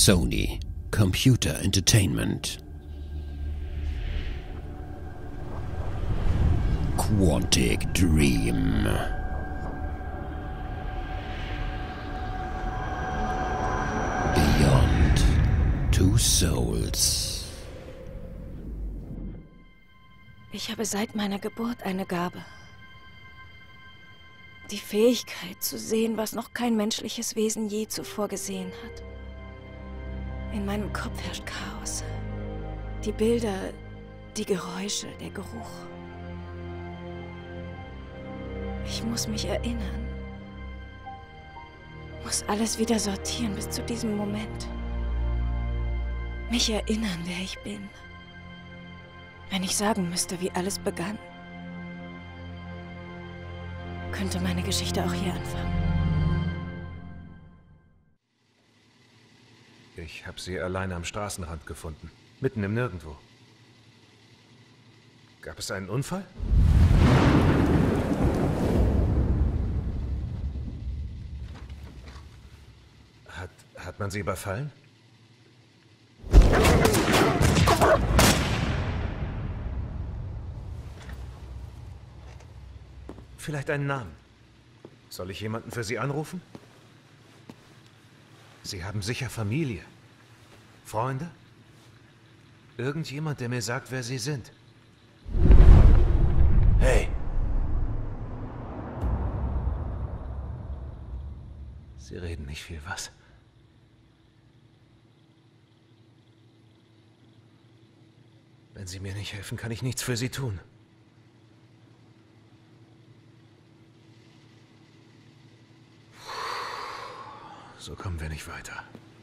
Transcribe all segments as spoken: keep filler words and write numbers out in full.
Sony Computer Entertainment. Quantic Dream. Beyond Two Souls. Ich habe seit meiner Geburt eine Gabe. Die Fähigkeit zu sehen, was noch kein menschliches Wesen je zuvor gesehen hat. In meinem Kopf herrscht Chaos. Die Bilder, die Geräusche, der Geruch. Ich muss mich erinnern. Muss alles wieder sortieren bis zu diesem Moment. Mich erinnern, wer ich bin. Wenn ich sagen müsste, wie alles begann, könnte meine Geschichte auch hier anfangen. Ich habe sie alleine am Straßenrand gefunden. Mitten im Nirgendwo. Gab es einen Unfall? Hat, hat man sie überfallen? Vielleicht einen Namen. Soll ich jemanden für Sie anrufen? Sie haben sicher Familie. Freunde? Irgendjemand, der mir sagt, wer Sie sind. Hey! Sie reden nicht viel, was? Wenn Sie mir nicht helfen, kann ich nichts für Sie tun. So kommen wir nicht weiter.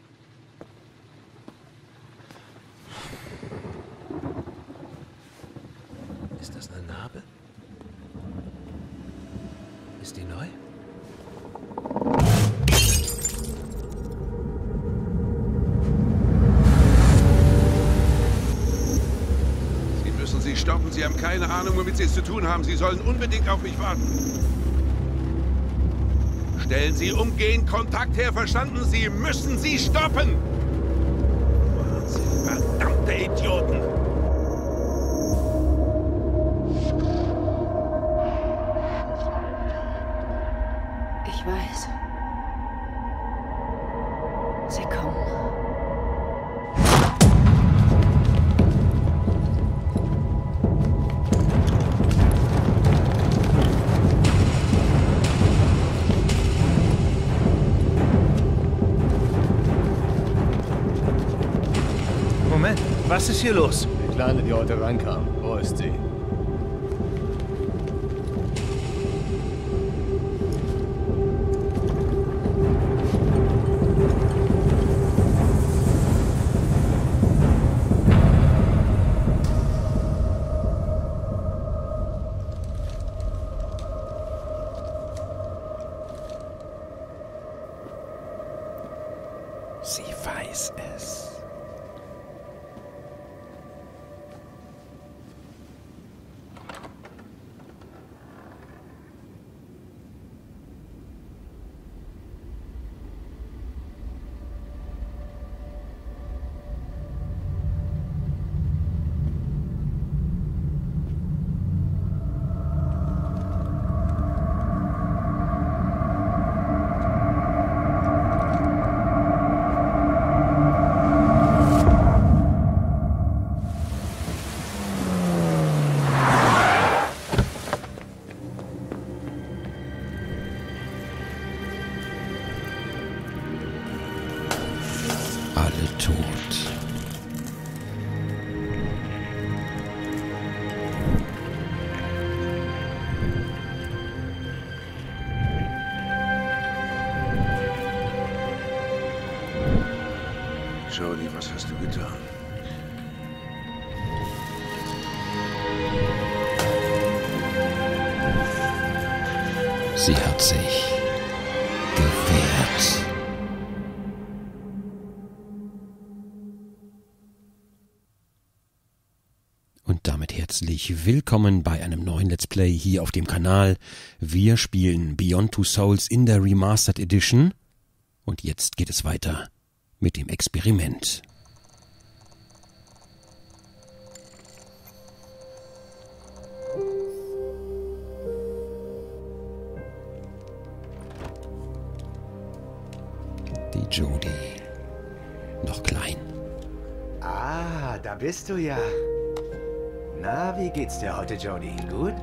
Ist das eine Narbe? Ist die neu? Sie müssen sie stoppen. Sie haben keine Ahnung, womit Sie es zu tun haben. Sie sollen unbedingt auf mich warten. Stellen Sie umgehend Kontakt her, verstanden? Sie müssen sie stoppen! Sie verdammte Idioten! Ich weiß. Sie kommen. Was ist hier los? Die Kleine, die heute reinkam. Wo ist sie? Sie weiß es. Alle tot. Jodie, was hast du getan? Sie hat sich gewehrt. Und damit herzlich willkommen bei einem neuen Let's Play hier auf dem Kanal. Wir spielen Beyond Two Souls in der Remastered Edition. Und jetzt geht es weiter mit dem Experiment. Die Jodie. Noch klein. Ah, da bist du ja. Na, wie geht's dir heute, Jodie? Gut?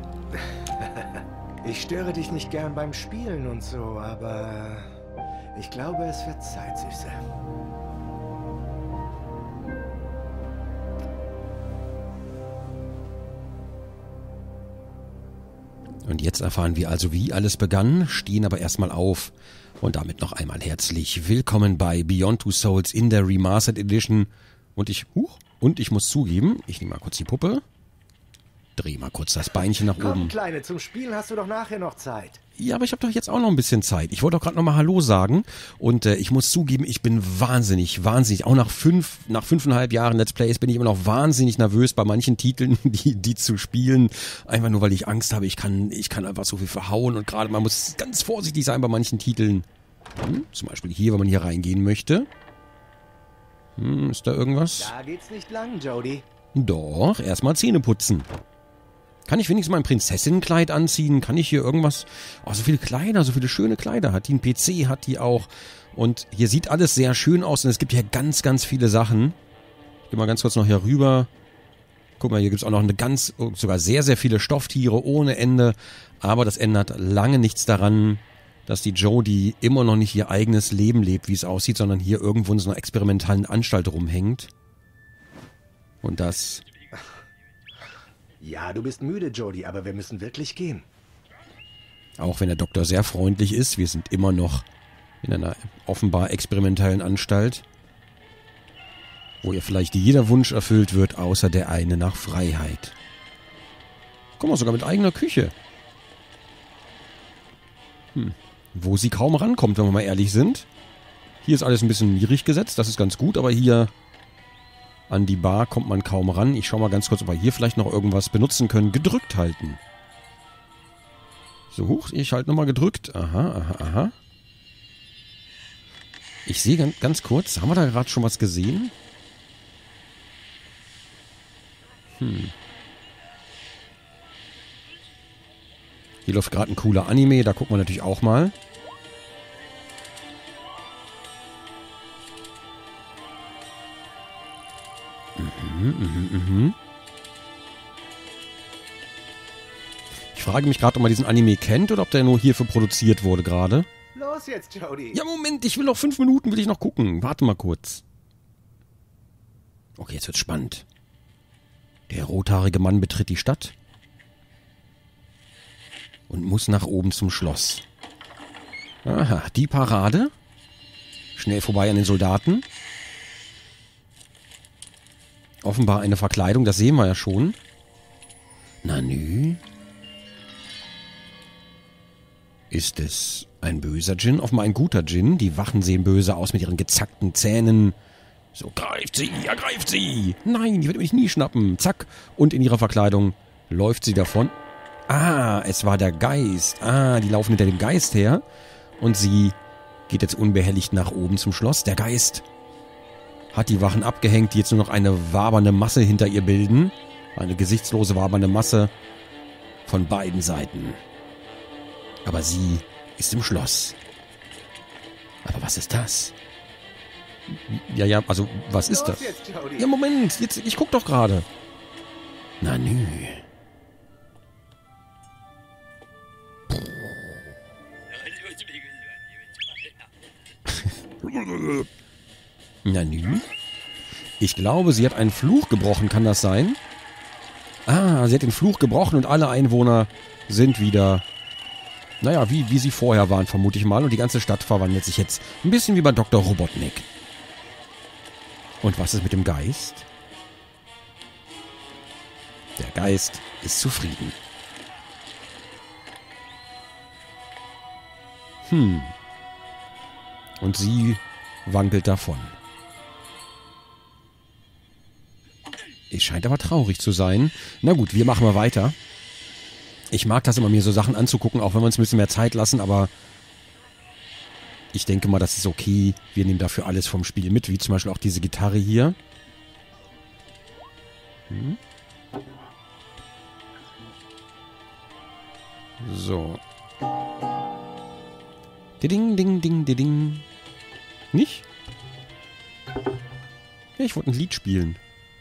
Ich störe dich nicht gern beim Spielen und so, aber ich glaube, es wird Zeit, Süße. Und jetzt erfahren wir also, wie alles begann, stehen aber erstmal auf und damit noch einmal herzlich willkommen bei Beyond Two Souls in der Remastered Edition. Und ich, huch, und ich muss zugeben, ich nehme mal kurz die Puppe, dreh mal kurz das Beinchen nach Komm, oben. Kleine, zum Spielen hast du doch nachher noch Zeit. Ja, aber ich habe doch jetzt auch noch ein bisschen Zeit. Ich wollte doch gerade noch mal Hallo sagen und äh, ich muss zugeben, ich bin wahnsinnig, wahnsinnig, auch nach fünf, nach fünfeinhalb Jahren Let's Plays bin ich immer noch wahnsinnig nervös bei manchen Titeln, die, die zu spielen, einfach nur, weil ich Angst habe, ich kann, ich kann einfach so viel verhauen und gerade man muss ganz vorsichtig sein bei manchen Titeln. Hm, zum Beispiel hier, wenn man hier reingehen möchte. Hm, ist da irgendwas? Da geht's nicht lang, Jodie. Doch, erstmal Zähne putzen. Kann ich wenigstens mal ein Prinzessinnenkleid anziehen? Kann ich hier irgendwas... Oh, so viele Kleider, so viele schöne Kleider hat die. Ein P C hat die auch. Und hier sieht alles sehr schön aus. Und es gibt hier ganz, ganz viele Sachen. Ich gehe mal ganz kurz noch hier rüber. Guck mal, hier gibt es auch noch eine ganz... Sogar sehr, sehr viele Stofftiere ohne Ende. Aber das ändert lange nichts daran, dass die Jodie immer noch nicht ihr eigenes Leben lebt, wie es aussieht, sondern hier irgendwo in so einer experimentalen Anstalt rumhängt. Und das... Ja, du bist müde, Jodie, aber wir müssen wirklich gehen. Auch wenn der Doktor sehr freundlich ist, wir sind immer noch in einer offenbar experimentellen Anstalt, wo ihr vielleicht jeder Wunsch erfüllt wird, außer der eine nach Freiheit. Guck mal, sogar mit eigener Küche. Hm. Wo sie kaum rankommt, wenn wir mal ehrlich sind. Hier ist alles ein bisschen niedrig gesetzt, das ist ganz gut, aber hier... An die Bar kommt man kaum ran. Ich schaue mal ganz kurz, ob wir hier vielleicht noch irgendwas benutzen können. Gedrückt halten. So, hoch. Ich halte nochmal gedrückt. Aha, aha, aha. Ich sehe ganz, ganz kurz. Haben wir da gerade schon was gesehen? Hm. Hier läuft gerade ein cooler Anime. Da gucken wir natürlich auch mal. Mhm, mhm, mhm. Ich frage mich gerade, ob man diesen Anime kennt oder ob der nur hierfür produziert wurde gerade. Los jetzt, Jodie. Ja, Moment, ich will noch fünf Minuten, will ich noch gucken. Warte mal kurz. Okay, jetzt wird's spannend. Der rothaarige Mann betritt die Stadt und muss nach oben zum Schloss. Aha, die Parade. Schnell vorbei an den Soldaten. Offenbar eine Verkleidung, das sehen wir ja schon. Na nü. Ist es ein böser Djinn? Offenbar ein guter Djinn. Die Wachen sehen böse aus mit ihren gezackten Zähnen. So, greift sie, ergreift sie. Nein, die wird mich nie schnappen. Zack. Und in ihrer Verkleidung läuft sie davon. Ah, es war der Geist. Ah, die laufen hinter dem Geist her. Und sie geht jetzt unbehelligt nach oben zum Schloss. Der Geist hat die Wachen abgehängt, die jetzt nur noch eine wabernde Masse hinter ihr bilden. Eine gesichtslose wabernde Masse von beiden Seiten. Aber sie ist im Schloss. Aber was ist das? Ja, ja, also, was ist das? Ja, Moment, jetzt, ich guck doch gerade. Na nü. Na nü. Ich glaube, sie hat einen Fluch gebrochen, kann das sein? Ah, sie hat den Fluch gebrochen und alle Einwohner sind wieder, naja, wie, wie sie vorher waren, vermute ich mal. Und die ganze Stadt verwandelt sich jetzt ein bisschen wie bei Doktor Robotnik. Und was ist mit dem Geist? Der Geist ist zufrieden. Hm. Und sie wankelt davon. Es scheint aber traurig zu sein. Na gut, wir machen mal weiter. Ich mag das immer, mir so Sachen anzugucken, auch wenn wir uns ein bisschen mehr Zeit lassen, aber Ich denke mal, das ist okay. Wir nehmen dafür alles vom Spiel mit, wie zum Beispiel auch diese Gitarre hier. Hm. So. Ding, ding, ding, ding, ding. Nicht? Ja, ich wollte ein Lied spielen.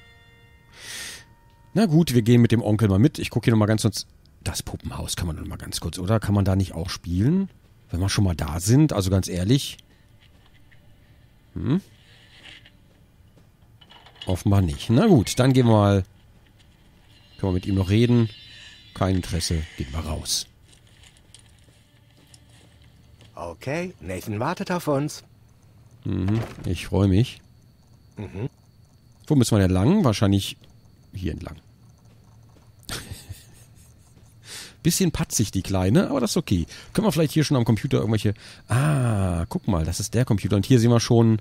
Na gut, wir gehen mit dem Onkel mal mit. Ich gucke hier nochmal ganz kurz. Das Puppenhaus kann man noch mal ganz kurz, oder? Kann man da nicht auch spielen? Wenn wir schon mal da sind, also ganz ehrlich. Hm? Offenbar nicht. Na gut, dann gehen wir mal. Können wir mit ihm noch reden? Kein Interesse, gehen wir raus. Okay, Nathan wartet auf uns. Mhm, ich freue mich. Mhm. Wo müssen wir denn lang? Wahrscheinlich hier entlang. Bisschen patzig, die Kleine, aber das ist okay. Können wir vielleicht hier schon am Computer irgendwelche... Ah, guck mal, das ist der Computer. Und hier sehen wir schon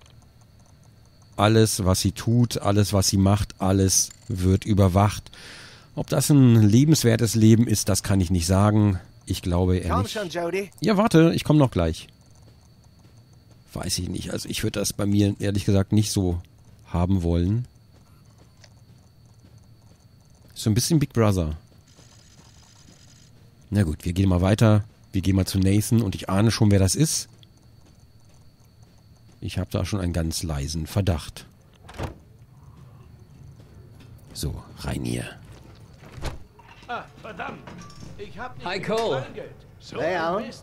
alles, was sie tut, alles, was sie macht, alles wird überwacht. Ob das ein lebenswertes Leben ist, das kann ich nicht sagen. Ich glaube eher Komm nicht. schon, Jody. Ja, warte, ich komme noch gleich. Weiß ich nicht. Also ich würde das bei mir ehrlich gesagt nicht so haben wollen. So ein bisschen Big Brother. Na gut, wir gehen mal weiter. Wir gehen mal zu Nathan und ich ahne schon, wer das ist. Ich habe da schon einen ganz leisen Verdacht. So, rein hier. Ah, verdammt. Ich hab nicht Hi, genug Cole. Kleingeld. So Hey, ein Al. Mist.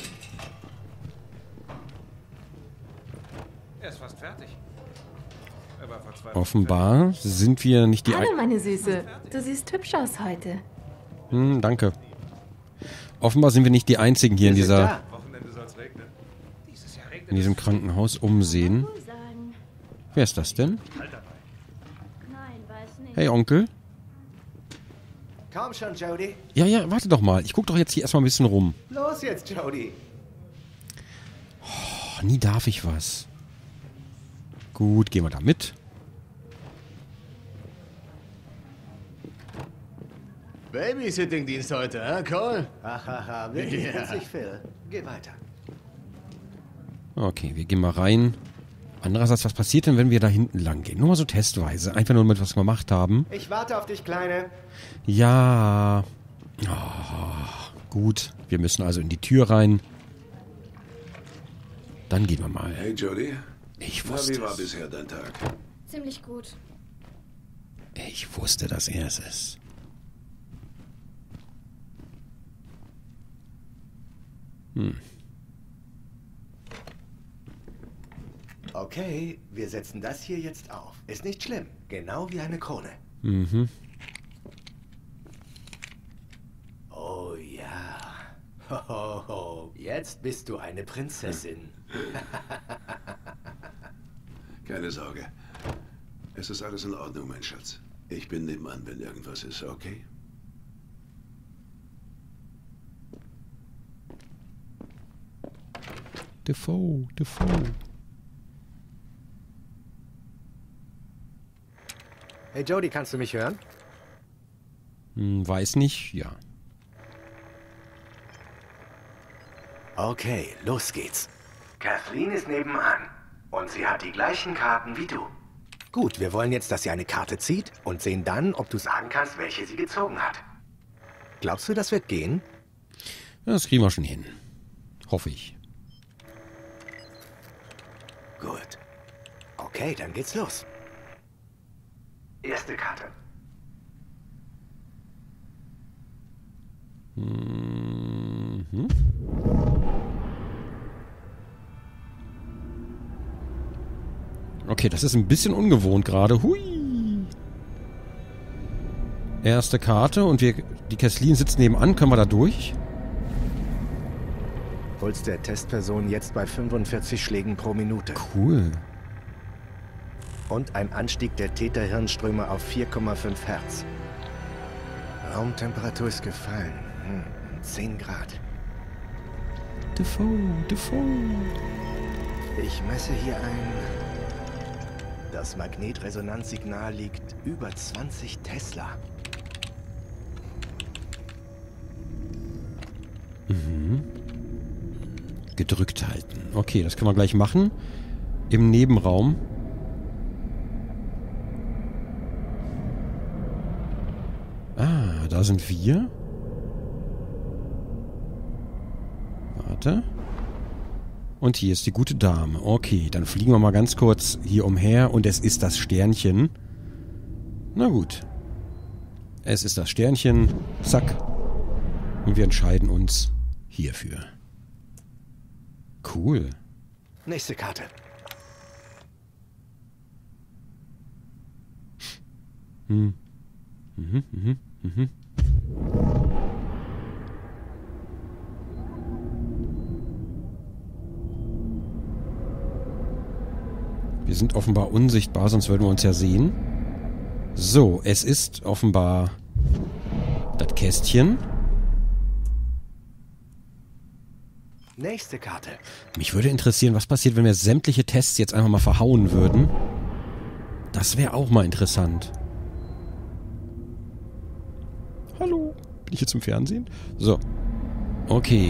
Er ist fast fertig. Er war verzweifelt. Offenbar sind wir nicht die... Hallo, Ein meine Süße. Du siehst hübsch aus heute. hm, danke. Offenbar sind wir nicht die Einzigen hier in Wir sind dieser, da. Wochenende soll's regnen. Dieses Jahr regnet in diesem Krankenhaus umsehen. Sagen. Wer ist das denn? Nein, weiß nicht. Hey, Onkel. Komm schon, Jody. Ja, ja, warte doch mal. Ich guck doch jetzt hier erstmal ein bisschen rum. Los jetzt, Jody. Oh, nie darf ich was. Gut, gehen wir da mit. Babysitting-Dienst heute, hä, Cole? Ach, ach, ach, wirklich Ja. witzig, Phil. Geh weiter. Okay, wir gehen mal rein. Andererseits, was passiert denn, wenn wir da hinten lang gehen? Nur mal so testweise. Einfach nur mit was wir gemacht haben. Ich warte auf dich, Kleine. Ja. Oh, gut. Wir müssen also in die Tür rein. Dann gehen wir mal. Hey Jody. Ich Na, wusste wie war es. bisher dein Tag? Ziemlich gut. Ich wusste, dass er es ist. Hm. Okay, wir setzen das hier jetzt auf. Ist nicht schlimm. Genau wie eine Krone. Mhm. Oh ja. Ho, ho, ho. Jetzt bist du eine Prinzessin. Keine Sorge. Es ist alles in Ordnung, mein Schatz. Ich bin nebenan, wenn irgendwas ist, okay? Defoe, Defoe. Hey Jody, kannst du mich hören? Hm, weiß nicht, ja. Okay, los geht's. Kathleen ist nebenan. Und sie hat die gleichen Karten wie du. Gut, wir wollen jetzt, dass sie eine Karte zieht und sehen dann, ob du sagen kannst, welche sie gezogen hat. Glaubst du, das wird gehen? Ja, das kriegen wir schon hin. Hoffe ich. Gut. Okay, dann geht's los. Erste Karte. Mhm. Okay, das ist ein bisschen ungewohnt gerade. Hui. Erste Karte und wir, die Kathleen sitzt nebenan. Können wir da durch? Puls der Testperson jetzt bei fünfundvierzig Schlägen pro Minute. Cool. Und ein Anstieg der Theta-Hirnströme auf vier Komma fünf Hertz. Raumtemperatur ist gefallen. Hm, zehn Grad. Defoe, Defoe. Ich messe hier ein. Das Magnetresonanzsignal liegt über zwanzig Tesla. Gedrückt halten. Okay, das können wir gleich machen. Im Nebenraum. Ah, da sind wir. Warte. Und hier ist die gute Dame. Okay, dann fliegen wir mal ganz kurz hier umher und es ist das Sternchen. Na gut. Es ist das Sternchen. Zack. Und wir entscheiden uns hierfür. Cool. Nächste Karte. Hm. Mhm, mhm, mhm. Wir sind offenbar unsichtbar, sonst würden wir uns ja sehen. So, es ist offenbar das Kästchen. Nächste Karte. Mich würde interessieren, was passiert, wenn wir sämtliche Tests jetzt einfach mal verhauen würden. Das wäre auch mal interessant. Hallo, bin ich jetzt im Fernsehen? So, okay.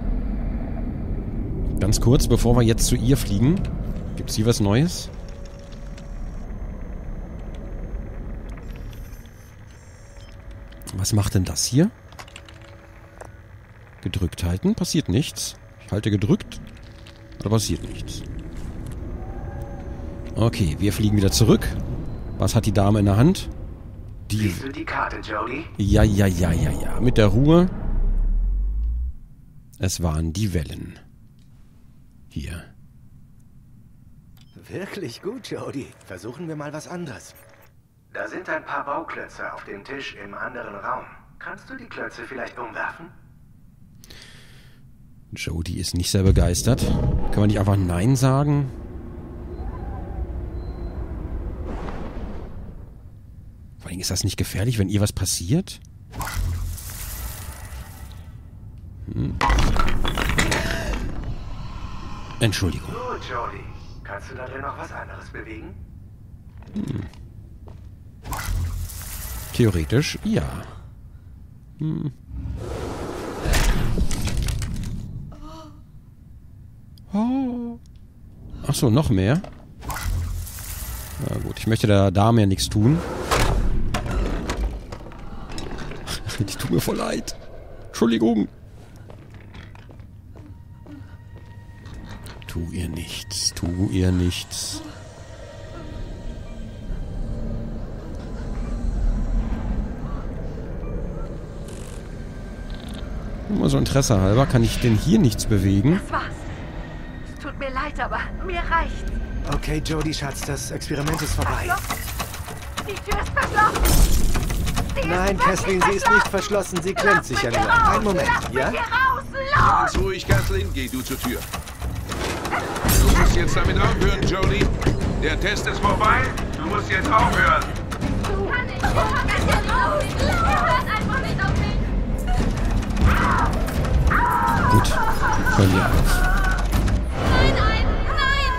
Ganz kurz, bevor wir jetzt zu ihr fliegen, gibt's hier was Neues? Was macht denn das hier? Gedrückt halten, passiert nichts. Ich halte gedrückt, aber passiert nichts. Okay, wir fliegen wieder zurück. Was hat die Dame in der Hand? Die. Siehst du die Karte, Jody? Ja, ja, ja, ja, ja. Mit der Ruhe. Es waren die Wellen. Hier. Wirklich gut, Jody. Versuchen wir mal was anderes. Da sind ein paar Bauklötze auf dem Tisch im anderen Raum. Kannst du die Klötze vielleicht umwerfen? Jody ist nicht sehr begeistert. Können wir nicht einfach Nein sagen? Vor allem ist das nicht gefährlich, wenn ihr was passiert? Hm. Entschuldigung. Gut, Jody. Kannst du da drin noch was anderes bewegen? Hm. Theoretisch, ja. Hm. Oh. Ach so, noch mehr? Na gut, ich möchte der Dame ja nichts tun. Die tut mir voll leid. Entschuldigung. Tu ihr nichts, tu ihr nichts. Nur mal so Interesse halber, kann ich denn hier nichts bewegen? Das war's. Es tut mir leid, aber mir reicht's. Okay, Jody, Schatz, das Experiment ist vorbei. Die Tür ist verschlossen. Sie Nein, ist Kathleen, sie ist nicht verschlossen. Sie klemmt sich ja nur. Einen Moment, ja? Hier raus, los! Ganz ruhig, Kathleen, geh du zur Tür. Du musst jetzt damit aufhören, Jody. Der Test ist vorbei. Du musst jetzt aufhören. Kann ich hier raus? Hört einfach nicht auf mich. Gut, hören wir auf. Nein, nein, nein!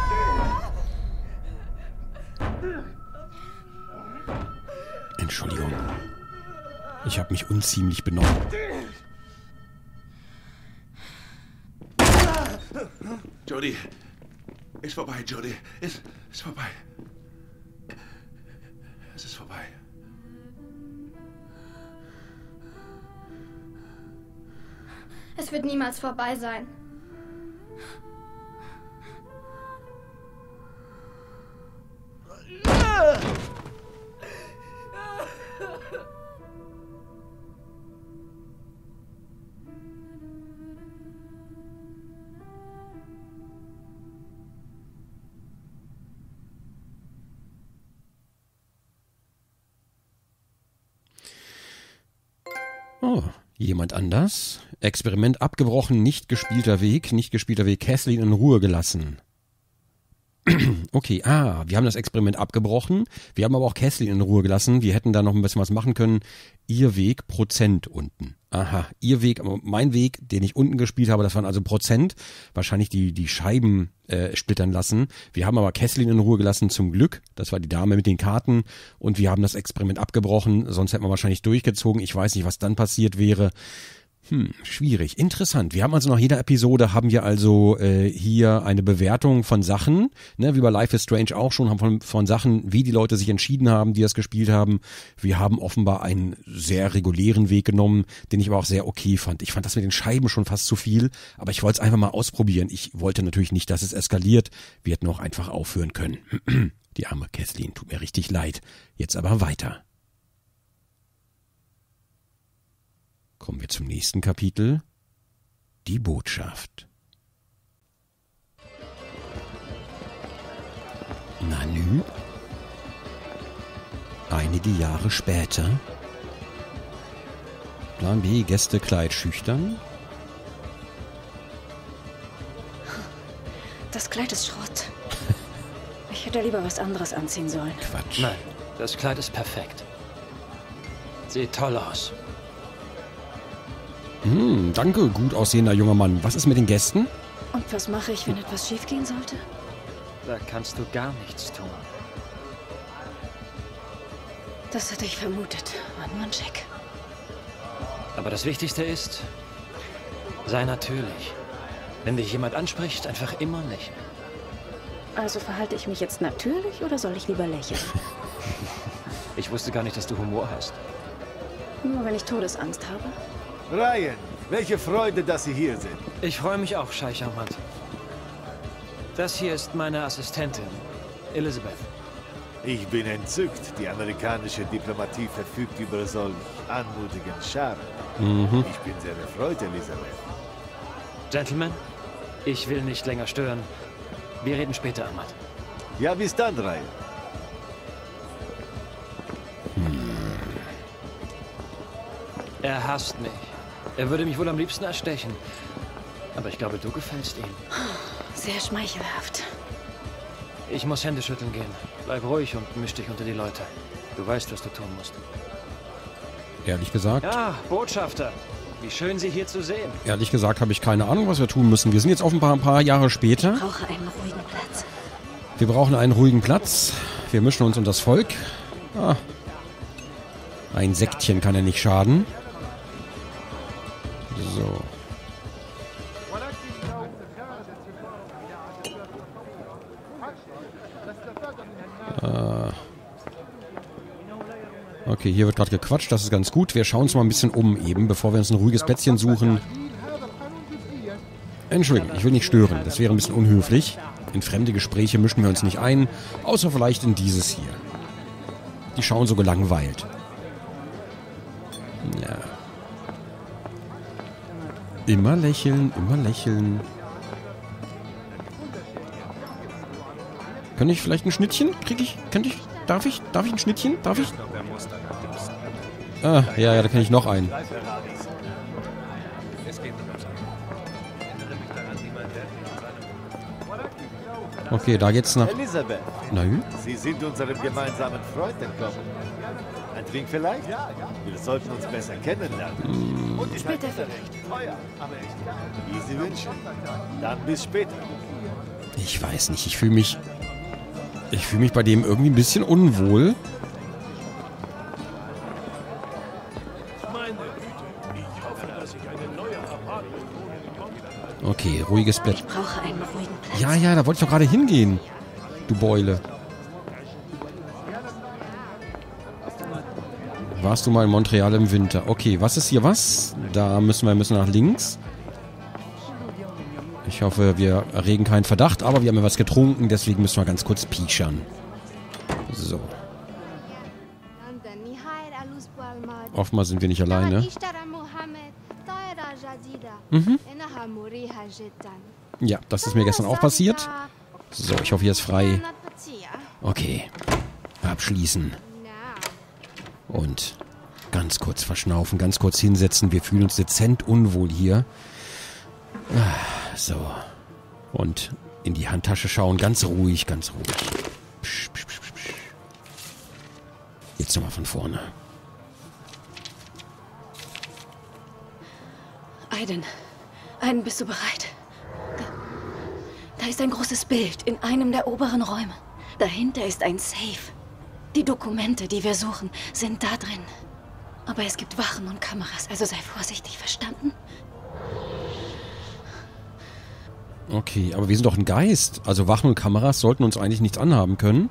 Entschuldigung. Ich habe mich unziemlich benommen. Jody, ist vorbei, Jody. Ist, ist vorbei. Es ist vorbei. Es wird niemals vorbei sein. Oh, jemand anders? Experiment abgebrochen, nicht gespielter Weg, nicht gespielter Weg, Kathleen in Ruhe gelassen. Okay, ah, wir haben das Experiment abgebrochen, wir haben aber auch Kathleen in Ruhe gelassen, wir hätten da noch ein bisschen was machen können. Ihr Weg, Prozent unten. Aha, ihr Weg, mein Weg, den ich unten gespielt habe, das waren also Prozent, wahrscheinlich die, die Scheiben äh, splittern lassen. Wir haben aber Kathleen in Ruhe gelassen, zum Glück, das war die Dame mit den Karten, und wir haben das Experiment abgebrochen, sonst hätten wir wahrscheinlich durchgezogen, ich weiß nicht, was dann passiert wäre. Hm, schwierig. Interessant. Wir haben also nach jeder Episode haben wir also äh, hier eine Bewertung von Sachen, ne, wie bei Life is Strange auch schon, haben von, von Sachen, wie die Leute sich entschieden haben, die das gespielt haben. Wir haben offenbar einen sehr regulären Weg genommen, den ich aber auch sehr okay fand. Ich fand das mit den Scheiben schon fast zu viel, aber ich wollte es einfach mal ausprobieren. Ich wollte natürlich nicht, dass es eskaliert. Wir hätten auch einfach aufhören können. Die arme Kathleen, tut mir richtig leid. Jetzt aber weiter. Kommen wir zum nächsten Kapitel. Die Botschaft. Nanu. Einige Jahre später. Plan B, Gästekleid schüchtern. Das Kleid ist Schrott. Ich hätte lieber was anderes anziehen sollen. Quatsch. Nein, das Kleid ist perfekt. Sieht toll aus. Hm, danke, gut aussehender junger Mann. Was ist mit den Gästen? Und was mache ich, wenn etwas schiefgehen sollte? Da kannst du gar nichts tun. Das hatte ich vermutet. War nur ein Check. Aber das Wichtigste ist, sei natürlich. Wenn dich jemand anspricht, einfach immer lächeln. Also verhalte ich mich jetzt natürlich oder soll ich lieber lächeln? Ich wusste gar nicht, dass du Humor hast. Nur wenn ich Todesangst habe. Ryan, welche Freude, dass Sie hier sind. Ich freue mich auch, Scheich Ahmad. Das hier ist meine Assistentin, Elizabeth. Ich bin entzückt. Die amerikanische Diplomatie verfügt über solch anmutigen Charme. Mhm. Ich bin sehr erfreut, Elisabeth. Gentlemen, ich will nicht länger stören. Wir reden später, Ahmad. Ja, bis dann, Ryan. Er hasst mich. Er würde mich wohl am liebsten erstechen. Aber ich glaube, du gefällst ihm. Sehr schmeichelhaft. Ich muss Hände schütteln gehen. Bleib ruhig und misch dich unter die Leute. Du weißt, was du tun musst. Ehrlich gesagt, Ja, Botschafter. Wie schön, Sie hier zu sehen. ehrlich gesagt habe ich keine Ahnung, was wir tun müssen. Wir sind jetzt offenbar ein paar Jahre später. Ich brauche einen ruhigen Platz. Wir brauchen einen ruhigen Platz. Wir mischen uns unter das Volk. Ah. Ein Sektchen kann ja nicht schaden. So. Äh. Okay, hier wird gerade gequatscht, das ist ganz gut. Wir schauen uns mal ein bisschen um eben, bevor wir uns ein ruhiges Plätzchen suchen. Entschuldigung, ich will nicht stören, das wäre ein bisschen unhöflich. In fremde Gespräche mischen wir uns nicht ein, außer vielleicht in dieses hier. Die schauen so gelangweilt. Ja. Immer lächeln, immer lächeln. Kann ich vielleicht ein Schnittchen? Krieg ich? Könnte ich? Darf ich? Darf ich ein Schnittchen? Darf ich? Ah, ja, ja, da kann ich noch einen. Okay, da geht's nach... Elisabeth, Na ja. Sie sind unserem gemeinsamen Freund entkommen. Ein Trink vielleicht? Wir sollten uns besser kennenlernen. Und Später vielleicht. Teuer, aber echt geil. Wie Sie wünschen. Dann bis später. Ich weiß nicht, ich fühle mich... Ich fühle mich bei dem irgendwie ein bisschen unwohl. Okay, ruhiges Bett. Ich brauche einen ruhigen Platz. Ja, ja, da wollte ich doch gerade hingehen. Du Beule. Warst du mal in Montreal im Winter? Okay, was ist hier was? Da müssen wir müssen nach links. Ich hoffe, wir erregen keinen Verdacht, aber wir haben ja was getrunken, deswegen müssen wir ganz kurz piechern. So. Oftmals sind wir nicht alleine. Mhm. Ja, das ist mir gestern auch passiert. So, ich hoffe, hier ist frei. Okay. Abschließen. Und ganz kurz verschnaufen, ganz kurz hinsetzen. Wir fühlen uns dezent unwohl hier. So. Und in die Handtasche schauen. Ganz ruhig, ganz ruhig. Psch, psch, psch, psch. Jetzt nochmal von vorne. Aiden. Aiden, bist du bereit? Da, da ist ein großes Bild in einem der oberen Räume. Dahinter ist ein Safe. Die Dokumente, die wir suchen, sind da drin. Aber es gibt Wachen und Kameras, also sei vorsichtig, verstanden? Okay, aber wir sind doch ein Geist. Also Wachen und Kameras sollten uns eigentlich nichts anhaben können.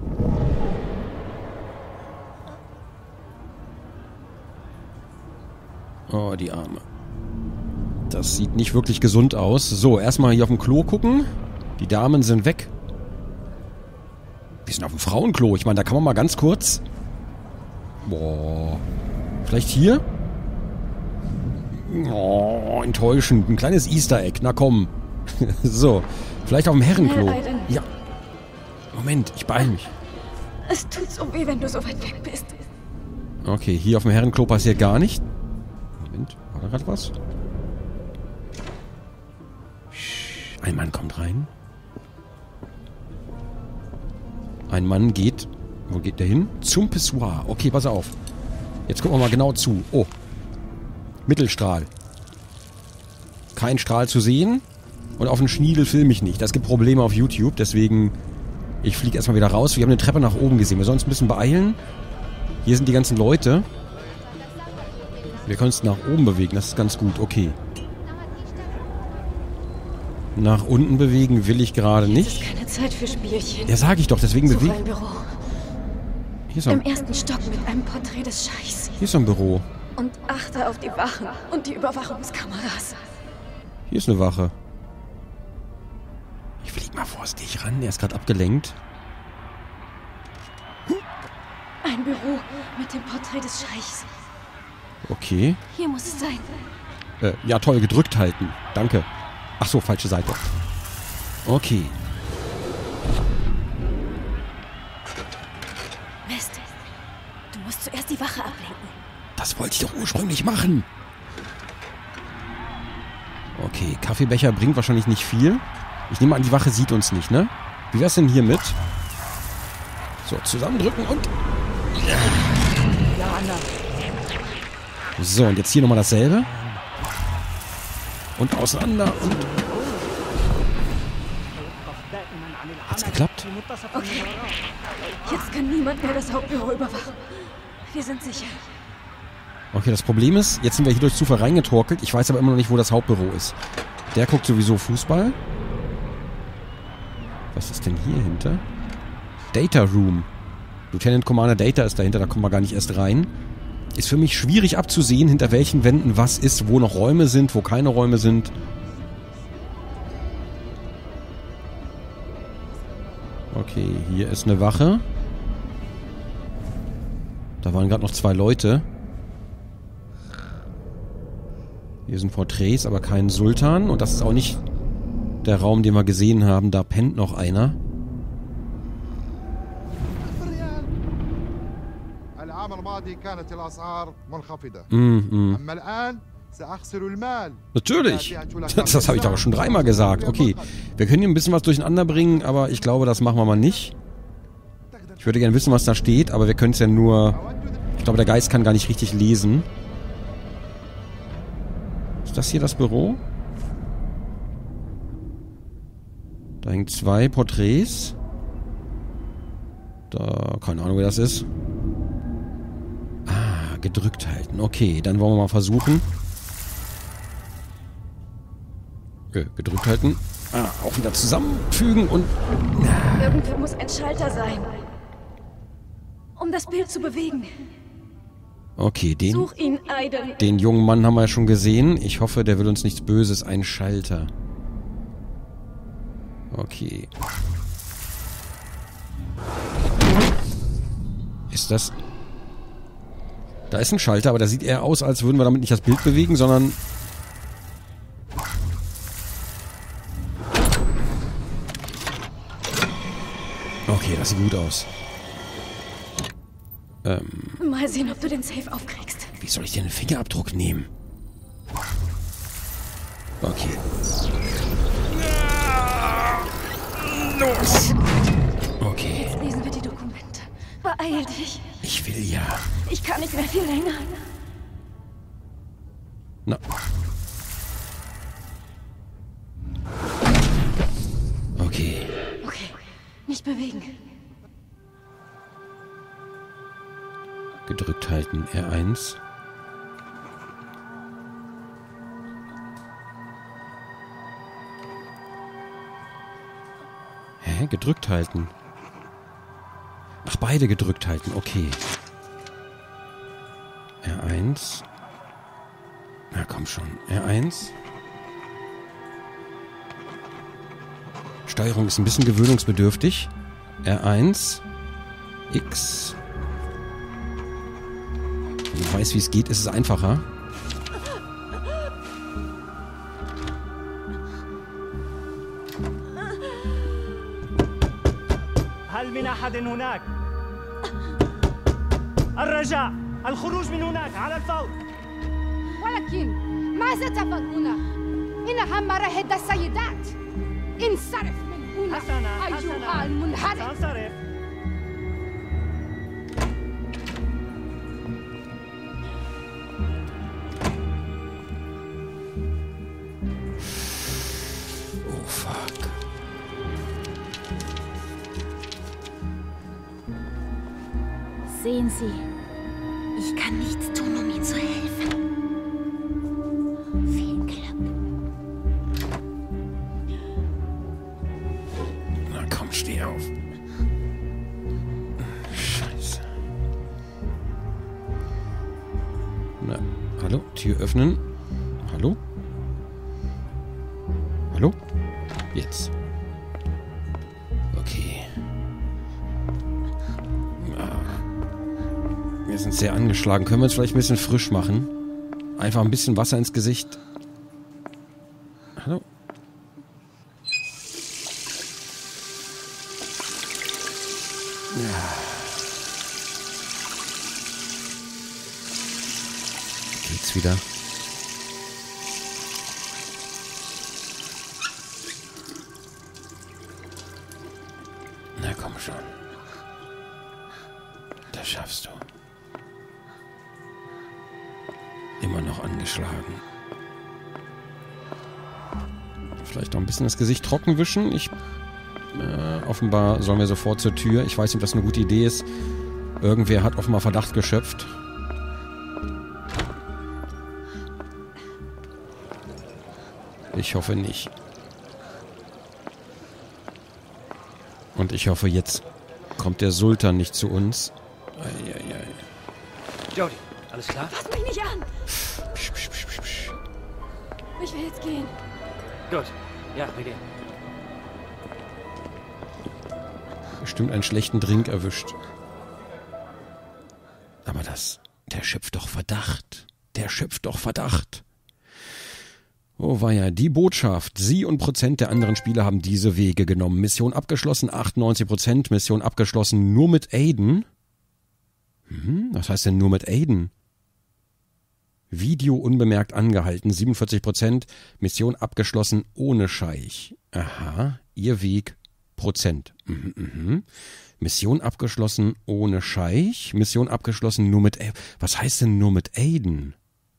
Oh, die Arme. Das sieht nicht wirklich gesund aus. So, erstmal hier auf dem Klo gucken. Die Damen sind weg. Wir sind auf dem Frauenklo. Ich meine, da kann man mal ganz kurz... Boah. Vielleicht hier? Oh, enttäuschend. Ein kleines Easter Egg. Na komm. So. Vielleicht auf dem Herrenklo. Ja. Moment, ich beeile mich. Es tut so weh, wenn du so weit weg bist. Okay, hier auf dem Herrenklo passiert gar nicht. Moment, war da gerade was? Ein Mann kommt rein. Ein Mann geht... Wo geht der hin? Zum Pissoir. Okay, pass auf. Jetzt gucken wir mal genau zu. Oh. Mittelstrahl. Kein Strahl zu sehen. Und auf den Schniedel filme ich nicht. Das gibt Probleme auf YouTube. Deswegen, ich fliege erstmal wieder raus. Wir haben eine Treppe nach oben gesehen. Wir sollen uns ein bisschen beeilen. Hier sind die ganzen Leute. Wir können uns nach oben bewegen. Das ist ganz gut. Okay. Nach unten bewegen will ich gerade nicht. Das ist keine Zeit für Spielchen. Ja, sag ich doch. Deswegen bewege ich. Büro. Hier ist ein... Im ersten Stock mit einem Porträt des Scheichs. Hier ist ein Büro. Und achte auf die Wachen und die Überwachungskameras. Hier ist eine Wache. Ich flieg mal vorsichtig ran. Er ist gerade abgelenkt. Ein Büro mit dem Porträt des Scheichs. Okay. Hier muss es sein. Äh, ja, toll. Gedrückt halten. Danke. Ach so, falsche Seite. Okay. Mist. Du musst zuerst die Wache ablenken. Das wollte ich doch ursprünglich machen. Okay, Kaffeebecher bringt wahrscheinlich nicht viel. Ich nehme an, die Wache sieht uns nicht, ne? Wie wär's denn hier mit? So, zusammendrücken und... So, und jetzt hier nochmal dasselbe. Und auseinander und... Hat's geklappt? Okay. Jetzt kann niemand mehr das Hauptbüro überwachen. Wir sind sicher. Okay, das Problem ist, jetzt sind wir hier durch Zufall reingetorkelt. Ich weiß aber immer noch nicht, wo das Hauptbüro ist. Der guckt sowieso Fußball. Was ist denn hier hinter? Data Room. Lieutenant Commander Data ist dahinter, da kommen wir gar nicht erst rein. Ist für mich schwierig abzusehen, hinter welchen Wänden was ist, wo noch Räume sind, wo keine Räume sind. Okay, hier ist eine Wache. Da waren gerade noch zwei Leute. Hier sind Porträts, aber kein Sultan. Und das ist auch nicht der Raum, den wir gesehen haben. Da pennt noch einer. Mm, mm. Natürlich. Das, das habe ich doch schon dreimal gesagt. Okay, wir können hier ein bisschen was durcheinander bringen, aber ich glaube, das machen wir mal nicht. Ich würde gerne wissen, was da steht, aber wir können es ja nur... Ich glaube, der Geist kann gar nicht richtig lesen. Ist das hier das Büro? Da hängen zwei Porträts. Da, keine Ahnung, wer das ist. Ah, gedrückt halten. Okay, dann wollen wir mal versuchen. Okay, gedrückt halten. Ah, auch wieder zusammenfügen und... Irgendwo muss ein Schalter sein. Um das Bild zu bewegen. Okay, den... Such ihn, Aiden. Den jungen Mann haben wir ja schon gesehen. Ich hoffe, der will uns nichts Böses. Ein Schalter. Okay. Ist das... Da ist ein Schalter, aber der sieht eher aus, als würden wir damit nicht das Bild bewegen, sondern... Okay, das sieht gut aus. Ähm... Mal sehen, ob du den Safe aufkriegst. Wie soll ich denn einen Fingerabdruck nehmen? Okay. Los! Okay. Jetzt lesen wir die Dokumente. Beeil dich. Ich will ja. Ich kann nicht mehr viel länger. Na. Okay. Okay. Nicht bewegen. Gedrückt halten. R eins. Hä? Gedrückt halten. Ach, beide gedrückt halten. Okay. R eins. Na komm schon. R eins. Steuerung ist ein bisschen gewöhnungsbedürftig. R eins. X. Wenn man weiß, wie es geht, ist es einfacher. هل من أحد هناك؟ الرجاء الخروج من هناك على الفور. ولكن ماذا تفعل هنا؟ إنها مراهد السيدات. انصرف من هنا حسنا أيها المنحرف. سأنصرف. Oh fuck. Sehen Sie, ich kann nichts tun, um Ihnen zu helfen. Viel Glück. Na komm, steh auf. Scheiße. Na, hallo? Tür öffnen. Hallo? Hallo? Jetzt. Okay. Wir sind sehr angeschlagen. Können wir uns vielleicht ein bisschen frisch machen? Einfach ein bisschen Wasser ins Gesicht. Hallo? Ja. Geht's wieder? Na komm schon. Das schaffst du. Immer noch angeschlagen. Vielleicht noch ein bisschen das Gesicht trocken wischen. Ich, äh, offenbar sollen wir sofort zur Tür. Ich weiß nicht, ob das eine gute Idee ist. Irgendwer hat offenbar Verdacht geschöpft. Ich hoffe nicht. Und ich hoffe, jetzt kommt der Sultan nicht zu uns. Eieiei. Jodie, alles klar? Fass mich nicht an! Psch, psch, psch, psch, psch. Ich will jetzt gehen. Gut. Ja, wir gehen. Bestimmt einen schlechten Drink erwischt. Aber das, der schöpft doch Verdacht. Der schöpft doch Verdacht. Oh weia, die Botschaft. Sie und Prozent der anderen Spieler haben diese Wege genommen. Mission abgeschlossen, achtundneunzig Prozent. Mission abgeschlossen, nur mit Aiden. Hm, was heißt denn nur mit Aiden? Video unbemerkt angehalten, siebenundvierzig Prozent. Mission abgeschlossen ohne Scheich. Aha, ihr Weg, Prozent. Mhm, mhm. Mission abgeschlossen ohne Scheich. Mission abgeschlossen nur mit... A- Was heißt denn nur mit Aiden?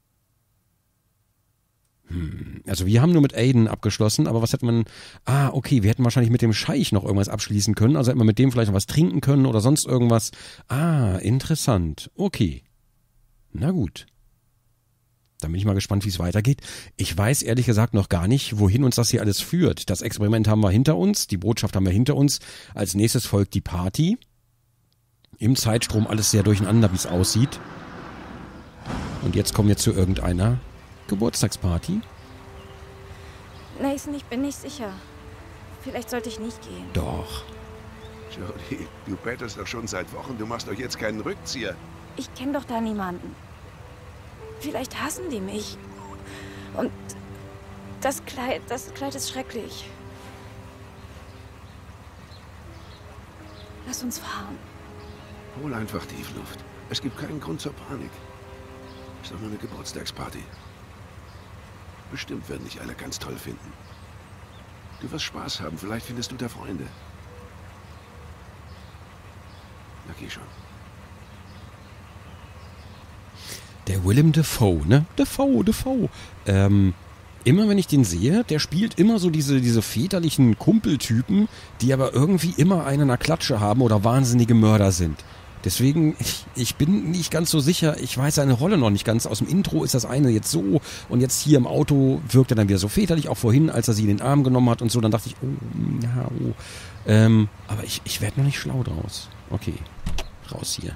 Hm. Also wir haben nur mit Aiden abgeschlossen, aber was hätte man... Ah, okay, wir hätten wahrscheinlich mit dem Scheich noch irgendwas abschließen können. Also hätten wir mit dem vielleicht noch was trinken können oder sonst irgendwas. Ah, interessant. Okay. Na gut. Dann bin ich mal gespannt, wie es weitergeht. Ich weiß ehrlich gesagt noch gar nicht, wohin uns das hier alles führt. Das Experiment haben wir hinter uns, die Botschaft haben wir hinter uns. Als nächstes folgt die Party. Im Zeitstrom alles sehr durcheinander, wie es aussieht. Und jetzt kommen wir zu irgendeiner Geburtstagsparty. Nathan, ich bin nicht sicher. Vielleicht sollte ich nicht gehen. Doch. Jodie, du bettelst doch schon seit Wochen. Du machst doch jetzt keinen Rückzieher. Ich kenne doch da niemanden. Vielleicht hassen die mich. Und das Kleid, das Kleid ist schrecklich. Lass uns fahren. Hol einfach Tiefluft. Es gibt keinen Grund zur Panik. Ist doch nur eine Geburtstagsparty. Bestimmt werden dich alle ganz toll finden. Du wirst Spaß haben. Vielleicht findest du da Freunde. Na, geh schon. Der Willem Dafoe, ne? Dafoe, Dafoe. Ähm, immer wenn ich den sehe, der spielt immer so diese, diese väterlichen Kumpeltypen, die aber irgendwie immer einen an der Klatsche haben oder wahnsinnige Mörder sind. Deswegen, ich, ich bin nicht ganz so sicher, ich weiß seine Rolle noch nicht ganz. Aus dem Intro ist das eine jetzt so und jetzt hier im Auto wirkt er dann wieder so väterlich, auch vorhin, als er sie in den Arm genommen hat und so, dann dachte ich, oh, ja, oh. Ähm, aber ich, ich werde noch nicht schlau draus. Okay, raus hier.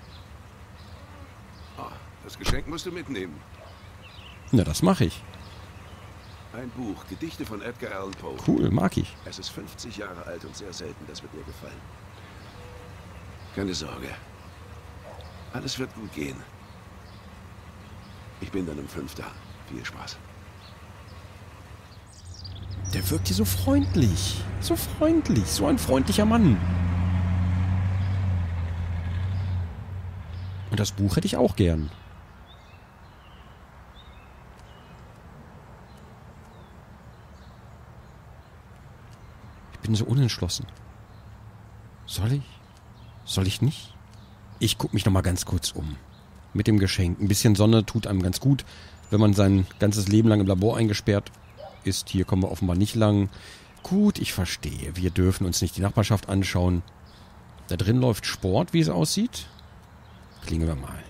Ah, das Geschenk musst du mitnehmen. Na, das mache ich. Ein Buch, Gedichte von Edgar Allan Poe. Cool, mag ich. Es ist fünfzig Jahre alt und sehr selten, das wird dir gefallen. Keine Sorge. Alles wird gut gehen. Ich bin dann um fünf da. Viel Spaß. Der wirkt hier so freundlich. So freundlich. So ein freundlicher Mann. Und das Buch hätte ich auch gern. Ich bin so unentschlossen. Soll ich? Soll ich nicht? Ich gucke mich noch mal ganz kurz um. Mit dem Geschenk. Ein bisschen Sonne tut einem ganz gut, wenn man sein ganzes Leben lang im Labor eingesperrt ist. Hier kommen wir offenbar nicht lang. Gut, ich verstehe. Wir dürfen uns nicht die Nachbarschaft anschauen. Da drin läuft Sport, wie es aussieht. Klingeln wir mal.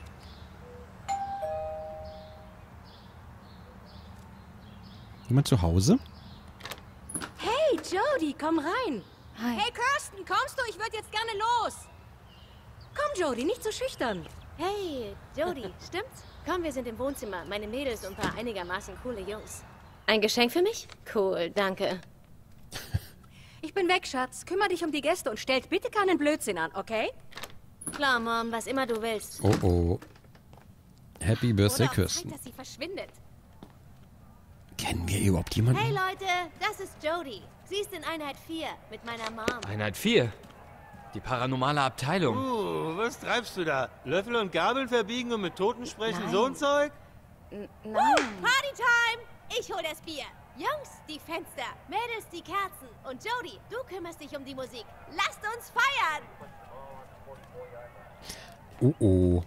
Jemand zu Hause? Hey, Jody, komm rein. Hi. Hey, Kirsten, kommst du? Ich würde jetzt gerne los. Komm, Jody, nicht so schüchtern. Hey, Jody, stimmt's? Komm, wir sind im Wohnzimmer. Meine Mädels und ein paar einigermaßen coole Jungs. Ein Geschenk für mich? Cool, danke. Ich bin weg, Schatz. Kümmer dich um die Gäste und stellt bitte keinen Blödsinn an, okay? Klar, Mom, was immer du willst. Oh, oh. Happy Birthday, Oder Kirsten. Zeit, dass sie verschwindet. Kennen wir überhaupt jemanden? Hey, Leute, das ist Jody. Sie ist in Einheit vier mit meiner Mom. Einheit vier? Die paranormale Abteilung. Uh, was treibst du da? Löffel und Gabel verbiegen und mit Toten sprechen, Nein. so ein Zeug? N nein. Uh, Partytime! Ich hol das Bier. Jungs, die Fenster. Mädels, die Kerzen. Und Jody, du kümmerst dich um die Musik. Lasst uns feiern! Oh, oh.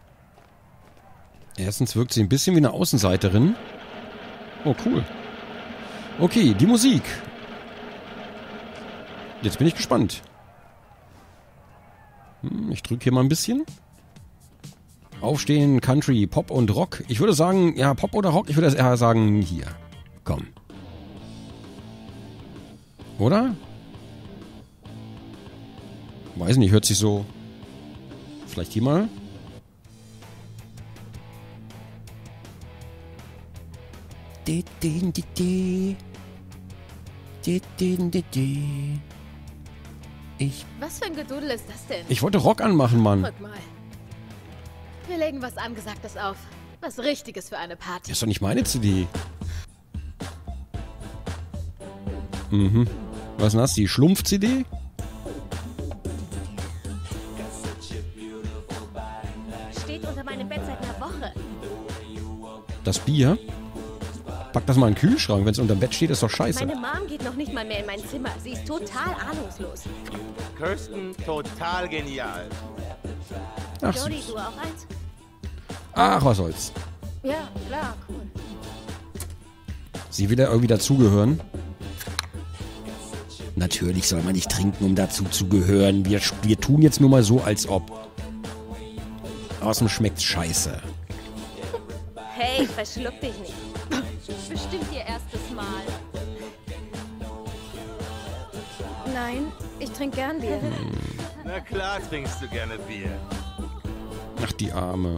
Erstens wirkt sie ein bisschen wie eine Außenseiterin. Oh, cool. Okay, die Musik. Jetzt bin ich gespannt. Hm, ich drücke hier mal ein bisschen. Aufstehen, Country, Pop und Rock. Ich würde sagen, ja, Pop oder Rock, ich würde eher sagen, hier. Komm. Oder? Weiß nicht, hört sich so... Vielleicht hier mal? Ich... Was für ein Gedudel ist das denn? Ich wollte Rock anmachen, Mann. Guck mal. Wir legen was Angesagtes auf. Was Richtiges für eine Party. Das ist doch nicht meine C D. Mhm. Was ist denn das? Die Schlumpf-C D? Steht unter meinem Bett seit einer Woche. Das Bier? Pack das mal in den Kühlschrank. Wenn es unter dem Bett steht, ist doch scheiße. Meine Mom geht noch nicht mal mehr in mein Zimmer. Sie ist total ahnungslos. Kirsten, total genial. Ach, Jody, süß. du auch eins? Ach, was soll's. Ja, klar, cool. Sie will ja irgendwie dazugehören. Natürlich soll man nicht trinken, um dazu zu gehören. Wir, wir tun jetzt nur mal so, als ob. Außerdem schmeckt's scheiße. Hey, verschluck dich nicht. Bestimmt ihr erstes Mal. Nein, ich trinke gern Bier. Na klar trinkst du gerne Bier. Ach, die Arme.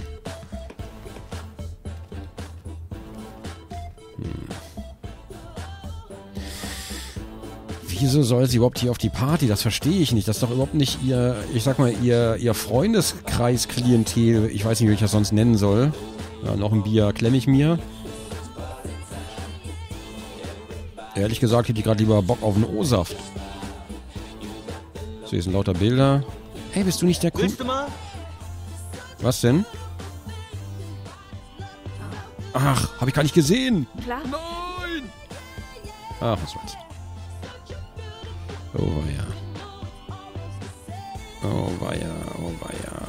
Hm. Wieso soll sie überhaupt hier auf die Party? Das verstehe ich nicht. Das ist doch überhaupt nicht ihr, ich sag mal, ihr, ihr Freundeskreis-Klientel. Ich weiß nicht, wie ich das sonst nennen soll. Ja, noch ein Bier klemme ich mir. Ehrlich gesagt hätte ich gerade lieber Bock auf einen O-Saft. So, hier sind lauter Bilder. Hey, bist du nicht der Kuh? Willst du mal? Was denn? Ach, habe ich gar nicht gesehen. Klar. Nein! Ach, was soll's. Oh weia. Oh weia, oh weia.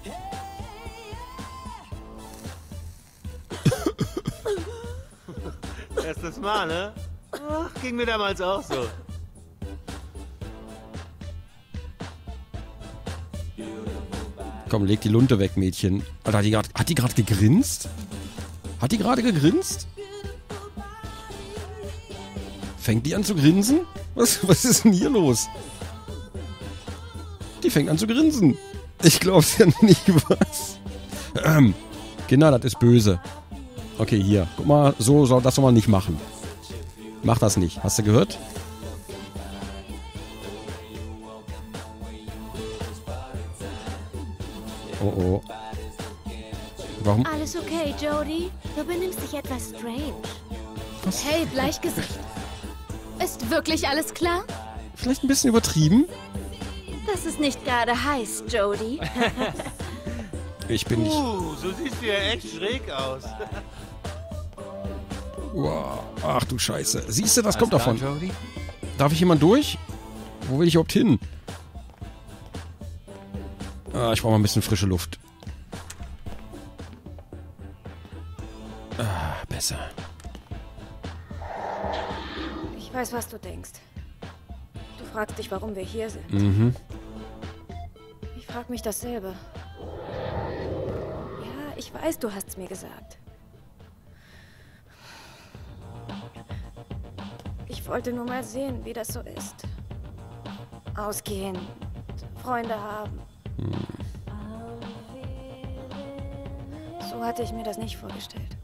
Erstes Mal, ne? Ach, ging mir damals auch so. Komm, leg die Lunte weg, Mädchen. Alter, hat die grad, hat die gerade gegrinst? Hat die gerade gegrinst? Fängt die an zu grinsen? Was, was ist denn hier los? Die fängt an zu grinsen. Ich glaub's ja nicht, was? Ähm, genau, das ist böse. Okay, hier. Guck mal, so soll das soll man nicht machen. Mach das nicht. Hast du gehört? Oh oh. Warum? Alles okay, Jodie? Du benimmst dich etwas strange. Was? Hey, Bleichgesicht. Ist wirklich alles klar? Vielleicht ein bisschen übertrieben? Das ist nicht gerade heiß, Jodie. Ich bin nicht... Uh, so siehst du ja echt schräg aus. Wow. Ach du Scheiße. Siehst du, was Was kommt da, davon? Jodie? Darf ich jemand durch? Wo will ich überhaupt hin? Ah, ich brauche mal ein bisschen frische Luft. Ah, besser. Ich weiß, was du denkst. Du fragst dich, warum wir hier sind. Mhm. Ich frag mich dasselbe. Ja, ich weiß, du hast's mir gesagt. Ich wollte nur mal sehen, wie das so ist. Ausgehen, Freunde haben. Hm. So hatte ich mir das nicht vorgestellt.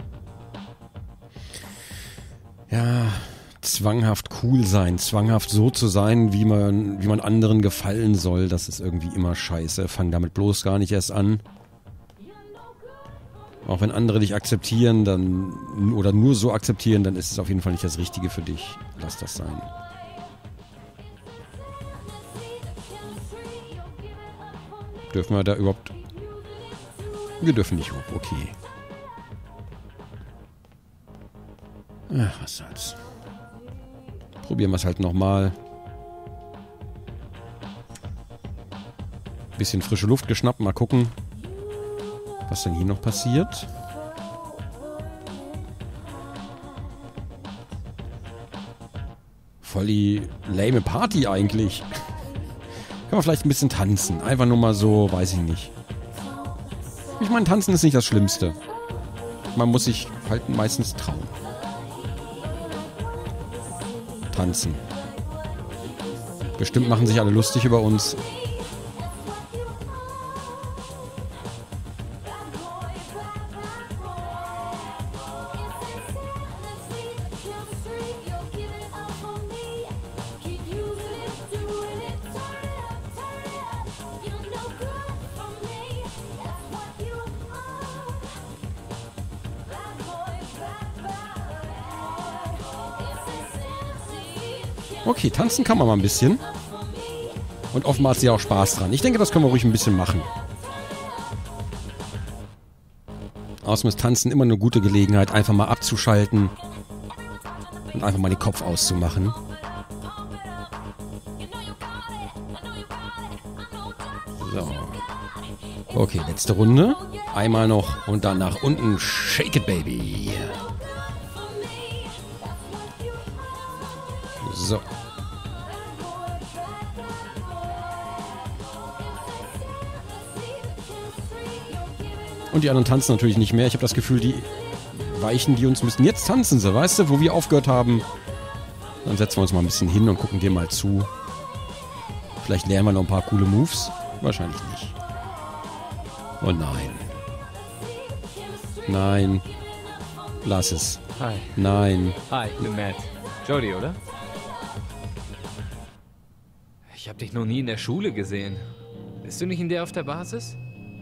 Ja, zwanghaft cool sein, zwanghaft so zu sein, wie man, wie man anderen gefallen soll, das ist irgendwie immer scheiße. Fang damit bloß gar nicht erst an. Auch wenn andere dich akzeptieren, dann oder nur so akzeptieren, dann ist es auf jeden Fall nicht das Richtige für dich. Lass das sein. Dürfen wir da überhaupt... Wir dürfen nicht hoch, okay. Ach, was soll's. Probieren wir es halt nochmal. Bisschen frische Luft geschnappt, mal gucken, was denn hier noch passiert. Voll die lame Party eigentlich. Kann man vielleicht ein bisschen tanzen. Einfach nur mal so, weiß ich nicht. Ich meine, tanzen ist nicht das Schlimmste. Man muss sich halt meistens trauen. Tanzen. Bestimmt machen sich alle lustig über uns. Okay, tanzen kann man mal ein bisschen. Und offenbar hat sie auch Spaß dran. Ich denke, das können wir ruhig ein bisschen machen. Außerdem ist Tanzen immer eine gute Gelegenheit, einfach mal abzuschalten. Und einfach mal den Kopf auszumachen. So. Okay, letzte Runde. Einmal noch und dann nach unten. Shake it, baby. So. Und die anderen tanzen natürlich nicht mehr. Ich habe das Gefühl, die Weichen, die uns müssen. Jetzt tanzen sie, weißt du, wo wir aufgehört haben. Dann setzen wir uns mal ein bisschen hin und gucken dir mal zu. Vielleicht lernen wir noch ein paar coole Moves. Wahrscheinlich nicht. Oh nein. Nein. Lass es. Hi. Nein. Hi, ich bin Matt. Jodie, oder? Ich habe dich noch nie in der Schule gesehen. Bist du nicht in der auf der Basis?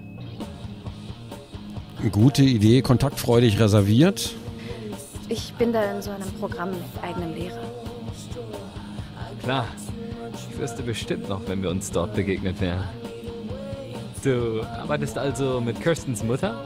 Gute Idee, kontaktfreudig reserviert. Ich bin da in so einem Programm mit eigenem Lehrer. Klar. Ich wüsste bestimmt noch, wenn wir uns dort begegnet wären. Du arbeitest also mit Kirstens Mutter?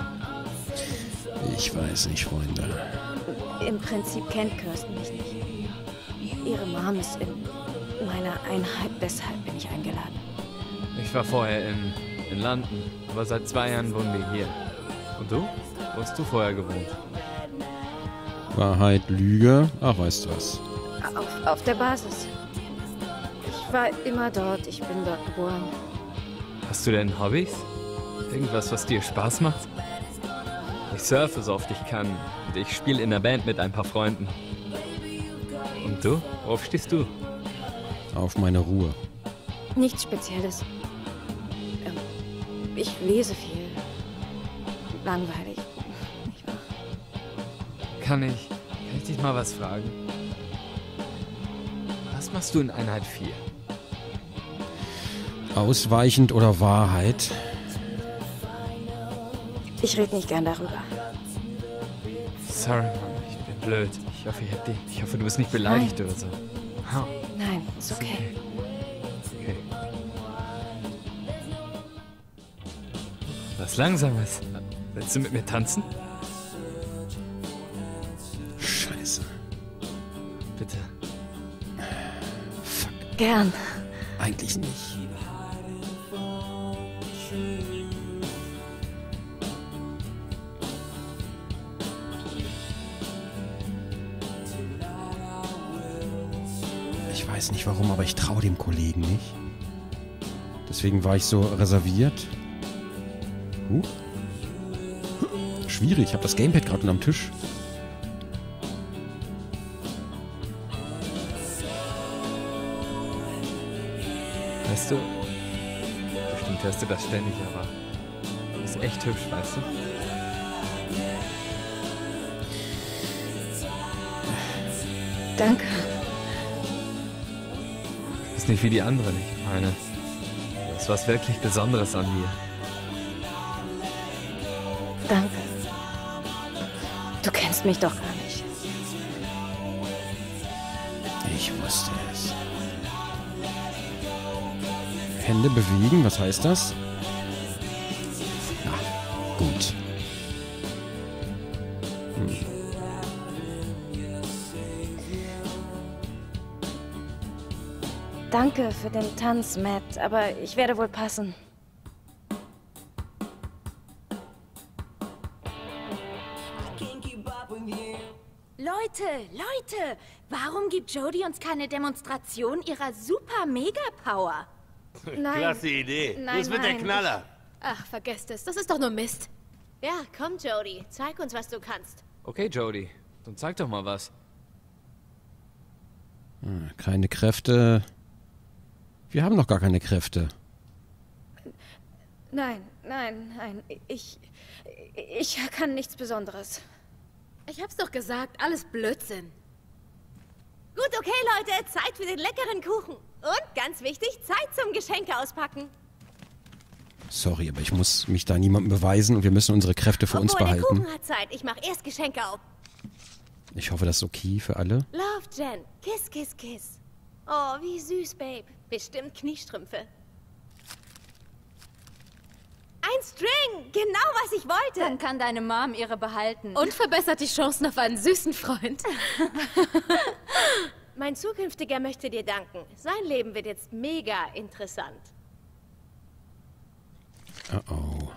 Ich weiß nicht, Freunde. Im Prinzip kennt Kirsten mich nicht. Ihre Mom ist in meiner Einheit, deshalb bin ich eingeladen. Ich war vorher in, in London, aber seit zwei Jahren wohnen wir hier. Und du? Wo hast du vorher gewohnt? Wahrheit, Lüge. Ach, weißt du was. Auf, auf der Basis. Ich war immer dort, ich bin dort geboren. Hast du denn Hobbys? Irgendwas, was dir Spaß macht? Ich surfe so oft ich kann und ich spiele in der Band mit ein paar Freunden. Und du? Worauf stehst du? Auf meine Ruhe. Nichts Spezielles. Ähm, ich lese viel. Langweilig. Nicht wahr? Kann ich, kann ich dich mal was fragen? Was machst du in Einheit vier? Ausweichend oder Wahrheit? Ich rede nicht gern darüber. Sorry, Mann, ich bin blöd. Ich hoffe, ich, hab dich, ich hoffe, du bist nicht beleidigt Nein. oder so. Ha. Nein, ist okay. Okay. Was Langsames. Willst du mit mir tanzen? Scheiße. Bitte. Fuck. Gern. Eigentlich nicht. Ich weiß nicht warum, aber ich traue dem Kollegen nicht. Deswegen war ich so reserviert. Huh. Schwierig, ich habe das Gamepad gerade unterm Tisch. Weißt du, bestimmt hörst du das ständig, aber du bist echt hübsch, weißt du? Danke. Du bist nicht wie die anderen, ich meine. Das ist was wirklich Besonderes an dir. Danke. Du kennst mich doch gar nicht. Ich wusste es. Hände bewegen, was heißt das? Na, gut. Hm. Danke für den Tanz, Matt, aber ich werde wohl passen. Leute, Leute, warum gibt Jodie uns keine Demonstration ihrer Super-Mega-Power? Nein. Klasse Idee. Nein, das wird der nein. Knaller. Ach, vergesst es. Das ist doch nur Mist. Ja, komm, Jodie. Zeig uns, was du kannst. Okay, Jodie, dann zeig doch mal was. Hm, keine Kräfte. Wir haben noch gar keine Kräfte. Nein, nein, nein. Ich. Ich kann nichts Besonderes. Ich hab's doch gesagt, alles Blödsinn. Gut, okay, Leute. Zeit für den leckeren Kuchen. Und, ganz wichtig, Zeit zum Geschenke auspacken. Sorry, aber ich muss mich da niemandem beweisen und wir müssen unsere Kräfte für uns Obwohl, der behalten. Kuchen hat Zeit. Ich mach erst Geschenke auf. Ich hoffe, das ist okay für alle. Love, Jen. Kiss, kiss, kiss. Oh, wie süß, Babe. Bestimmt Kniestrümpfe. Ein String! Genau, was ich wollte. Dann kann deine Mom ihre behalten. Und verbessert die Chancen auf einen süßen Freund. Mein Zukünftiger möchte dir danken. Sein Leben wird jetzt mega interessant. Oh oh.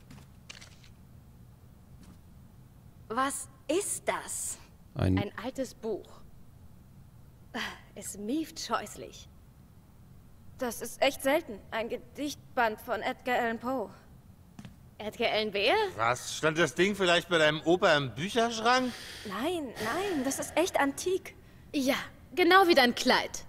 Was ist das? Ein, Ein altes Buch. Es mieft scheußlich. Das ist echt selten. Ein Gedichtband von Edgar Allan Poe. Edgar Allan wer? Was? Stand das Ding vielleicht bei deinem Opa im Bücherschrank? Nein, nein, das ist echt antik. Ja, genau wie dein Kleid.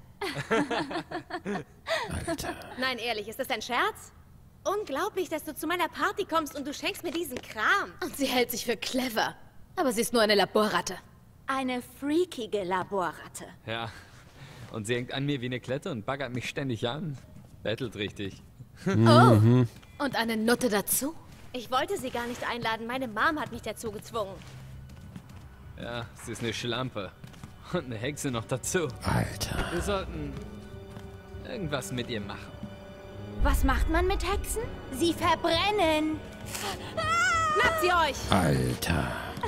Alter. Nein, ehrlich, ist das dein Scherz? Unglaublich, dass du zu meiner Party kommst und du schenkst mir diesen Kram. Und sie hält sich für clever. Aber sie ist nur eine Laborratte. Eine freakige Laborratte. Ja. Und sie hängt an mir wie eine Klette und baggert mich ständig an. Bettelt richtig. Oh, und eine Nutte dazu. Ich wollte sie gar nicht einladen. Meine Mom hat mich dazu gezwungen. Ja, sie ist eine Schlampe. Und eine Hexe noch dazu. Alter. Wir sollten irgendwas mit ihr machen. Was macht man mit Hexen? Sie verbrennen. Schnappt sie euch! Alter.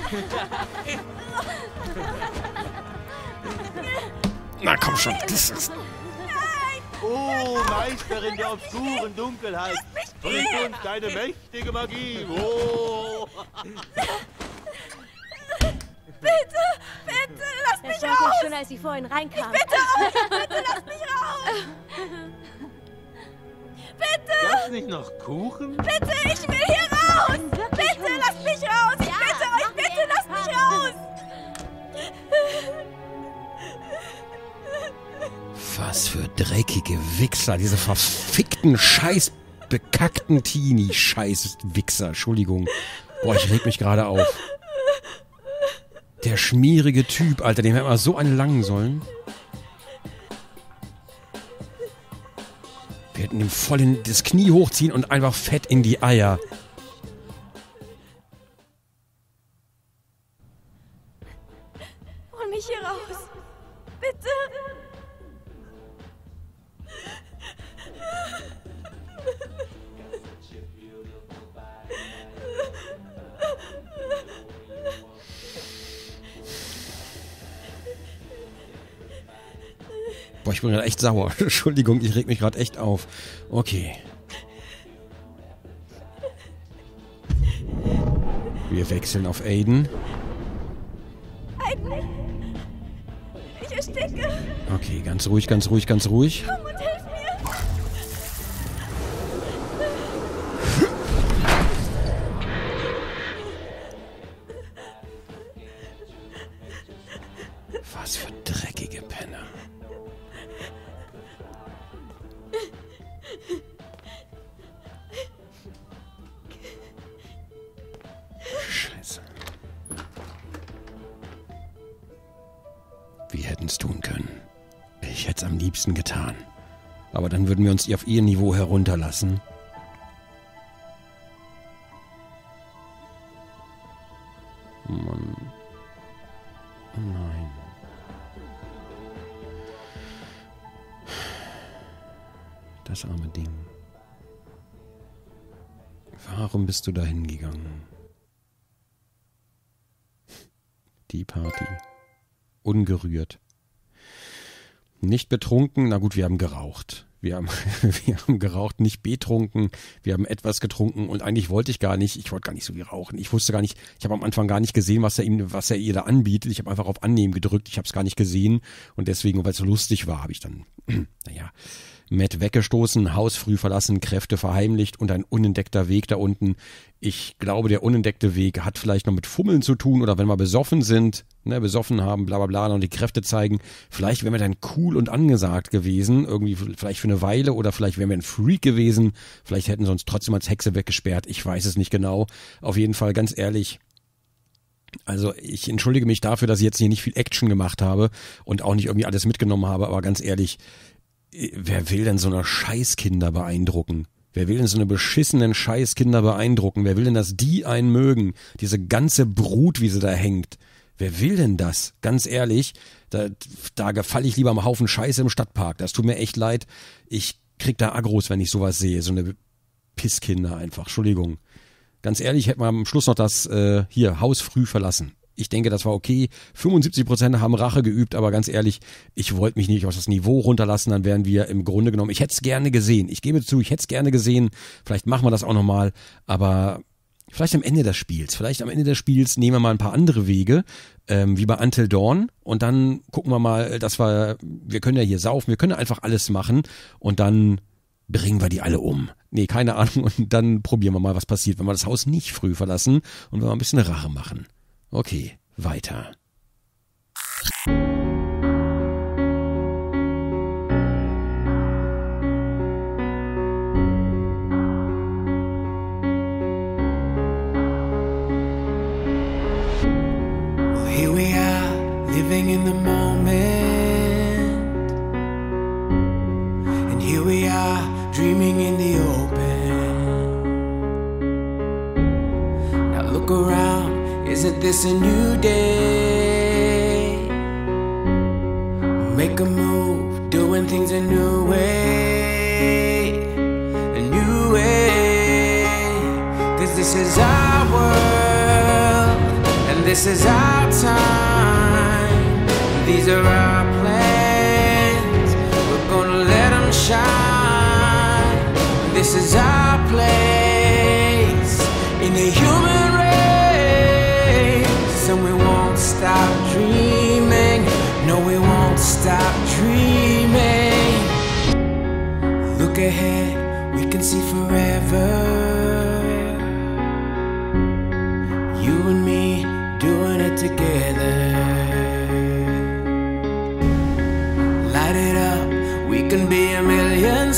Na komm schon. Das ist... Oh, Meisterin der obskuren Dunkelheit. Bring uns deine mächtige Magie. Oh. Bitte, bitte, lass mich raus! Das war schon, als sie vorhin reinkam. Ich bitte euch, bitte lasst mich raus! Bitte! Gab's nicht noch Kuchen? Bitte, ich will hier raus! Bitte, lasst mich raus! Ich bitte euch, bitte, lasst mich raus! Was für dreckige Wichser, diese verfickten, scheiß bekackten Teenie-Scheiß-Wichser. Entschuldigung. Boah, ich reg mich gerade auf. Der schmierige Typ, Alter, dem hätten wir so einen langen sollen. Wir hätten ihm voll in das Knie hochziehen und einfach fett in die Eier. Hol mich hier raus. Bitte. Boah, ich bin gerade echt sauer. Entschuldigung, ich reg mich gerade echt auf. Okay. Wir wechseln auf Aiden. Aiden! Ich ersticke! Okay, ganz ruhig, ganz ruhig, ganz ruhig. Komm und hilf mir! Was für dreckige Penner. Scheiße. Wir hätten es tun können. Ich hätte es am liebsten getan. Aber dann würden wir uns auf ihr Niveau herunterlassen. Mann. Nein. Das arme Ding. Warum bist du da hingegangen? Die Party. Ungerührt. Nicht betrunken, na gut, wir haben geraucht. Wir haben, wir haben geraucht, nicht betrunken. Wir haben etwas getrunken und eigentlich wollte ich gar nicht, ich wollte gar nicht so wie rauchen. Ich wusste gar nicht, ich habe am Anfang gar nicht gesehen, was er ihm, was er ihr da anbietet. Ich habe einfach auf Annehmen gedrückt, ich habe es gar nicht gesehen und deswegen, weil es so lustig war, habe ich dann, naja, Matt weggestoßen, Haus früh verlassen, Kräfte verheimlicht und ein unentdeckter Weg da unten. Ich glaube, der unentdeckte Weg hat vielleicht noch mit Fummeln zu tun oder wenn wir besoffen sind, ne, besoffen haben, bla bla bla, noch die Kräfte zeigen. Vielleicht wären wir dann cool und angesagt gewesen, irgendwie vielleicht für eine Weile oder vielleicht wären wir ein Freak gewesen. Vielleicht hätten sie uns trotzdem als Hexe weggesperrt, ich weiß es nicht genau. Auf jeden Fall, ganz ehrlich, also ich entschuldige mich dafür, dass ich jetzt hier nicht viel Action gemacht habe und auch nicht irgendwie alles mitgenommen habe, aber ganz ehrlich, wer will denn so eine Scheißkinder beeindrucken? Wer will denn so eine beschissenen Scheißkinder beeindrucken? Wer will denn, dass die einen mögen? Diese ganze Brut, wie sie da hängt. Wer will denn das? Ganz ehrlich, da, da gefalle ich lieber am Haufen Scheiße im Stadtpark. Das tut mir echt leid. Ich krieg da Agros, wenn ich sowas sehe. So eine Pisskinder einfach. Entschuldigung. Ganz ehrlich, hätten wir am Schluss noch das äh, hier Haus früh verlassen. Ich denke, das war okay. fünfundsiebzig Prozent haben Rache geübt, aber ganz ehrlich, ich wollte mich nicht auf das Niveau runterlassen, dann wären wir im Grunde genommen, ich hätte es gerne gesehen. Ich gebe zu, ich hätte es gerne gesehen. Vielleicht machen wir das auch nochmal, aber vielleicht am Ende des Spiels. Vielleicht am Ende des Spiels nehmen wir mal ein paar andere Wege, ähm, wie bei Until Dawn und dann gucken wir mal, dass wir, wir können ja hier saufen, wir können ja einfach alles machen und dann bringen wir die alle um. Nee, keine Ahnung und dann probieren wir mal, was passiert, wenn wir das Haus nicht früh verlassen und wenn wir ein bisschen Rache machen. Okay, weiter. Well, here we are, living in the moment. And here we are, dreaming in the open. Now look around. Isn't this a new day? Make a move, doing things a new way. A new way. Cause this is our world, and this is our time. These are our plans, we're gonna let them shine. This is our place in the human race. And we won't stop dreaming. No, we won't stop dreaming. Look ahead, we can can see forever. You and me doing it together. Light it up, we can be a million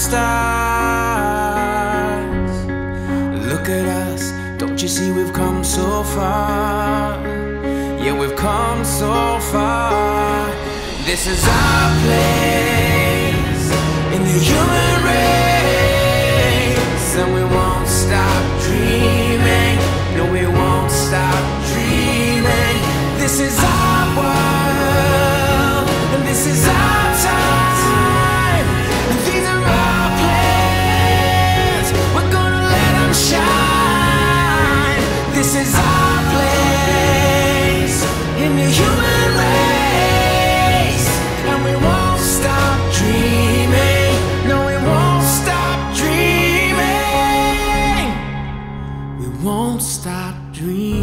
stars. Look at us, don't you see we've come so far? Yeah, we've come so far. This is our place in the human race, and we won't stop dreaming. No, we won't stop dreaming. This is our world, and this is our time. And these are our plans. We're gonna let them shine. This is our place in the human race, and we won't stop dreaming. No, we won't stop dreaming. We won't stop dreaming.